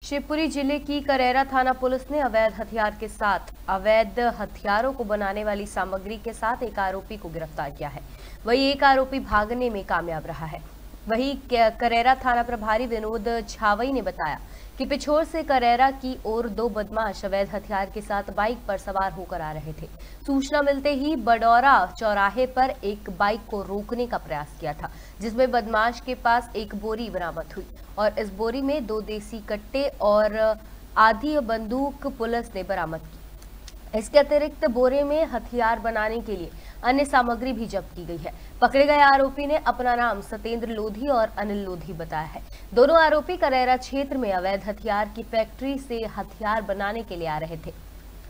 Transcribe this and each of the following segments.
शिवपुरी जिले की करेरा थाना पुलिस ने अवैध हथियार के साथ अवैध हथियारों को बनाने वाली सामग्री के साथ एक आरोपी को गिरफ्तार किया है। वहीं एक आरोपी भागने में कामयाब रहा है। वहीं करेरा थाना प्रभारी विनोद छावई ने बताया कि पिछोर से करेरा की ओर दो बदमाश अवैध हथियार के साथ बाइक पर सवार होकर आ रहे थे। सूचना मिलते ही बडौरा चौराहे पर एक बाइक को रोकने का प्रयास किया था, जिसमें बदमाश के पास एक बोरी बरामद हुई और इस बोरी में 2 देसी कट्टे और आधी बंदूक पुलिस ने बरामद की। इसके अतिरिक्त बोरे में हथियार बनाने के लिए अन्य सामग्री भी जब्त की गई है। पकड़े गए आरोपी ने अपना नाम सतेंद्र लोधी और अनिल लोधी बताया है। दोनों आरोपी करेरा क्षेत्र में अवैध हथियार की फैक्ट्री से हथियार बनाने के लिए आ रहे थे।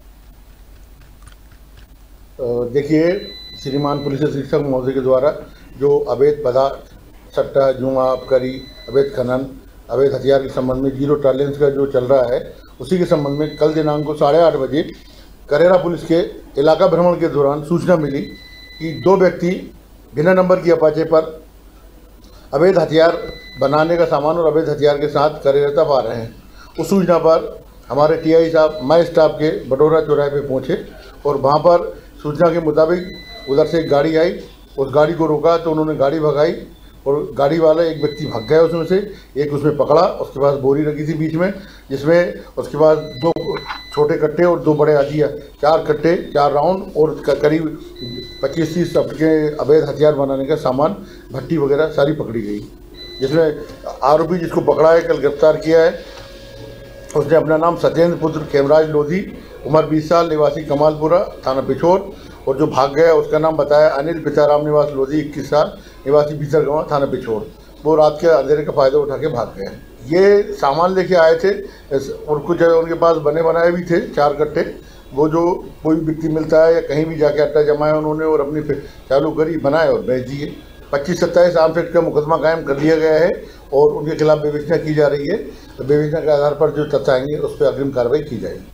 देखिए, श्रीमान पुलिस अधीक्षक महोदय के द्वारा जो अवैध पदार्थ, सट्टा, जुआ, आबकारी, अवैध खनन, अवैध हथियार के संबंध में जीरो टॉलरेंस का जो चल रहा है, उसी के संबंध में कल दिनांक को 8:30 बजे करेरा पुलिस के इलाका भ्रमण के दौरान सूचना मिली कि 2 व्यक्ति बिना नंबर की अपाचे पर अवैध हथियार बनाने का सामान और अवैध हथियार के साथ करेरा तक आ रहे हैं। उस सूचना पर हमारे टीआई साहब मैं स्टाफ के बडौरा चौराहे पे पहुंचे और वहां पर सूचना के मुताबिक उधर से एक गाड़ी आई। उस गाड़ी को रोका तो उन्होंने गाड़ी भगाई और गाड़ी वाला एक व्यक्ति भाग गया उसमें से। एक उसमें पकड़ा, उसके पास बोरी रखी थी बीच में, जिसमें उसके पास 2 छोटे कट्टे और 2 बड़े आदिया, 4 कट्टे, 4 राउंड और करीब 25-30 के अवैध हथियार बनाने का सामान, भट्टी वगैरह सारी पकड़ी गई। जिसमें आरोपी जिसको पकड़ा है, कल गिरफ्तार किया है, उसने अपना नाम सत्येंद्र पुत्र खेमराज लोधी, उम्र 20 साल, निवासी कमालपुरा, थाना पिछोर, और जो भाग गया उसका नाम बताया अनिल पिता राम निवास लोधी, 21 साल, निवासी भीतरगांव, थाना पिछोर। वो रात के अंधेरे का फायदा उठा के भाग गए। ये सामान लेके आए थे और कुछ जगह उनके पास बने बनाए भी थे 4 कट्टे। वो जो कोई व्यक्ति मिलता है या कहीं भी जाके अट्टा जमाया उन्होंने और अपनी चालू करी, बनाए और बेच दिए। 25-27 आर्म्स एक्ट का मुकदमा कायम कर लिया गया है और उनके खिलाफ विवेचना की जा रही है। तो विवेचना के आधार पर जो तथ्य आएंगे उस पर अग्रिम कार्रवाई की जाएगी।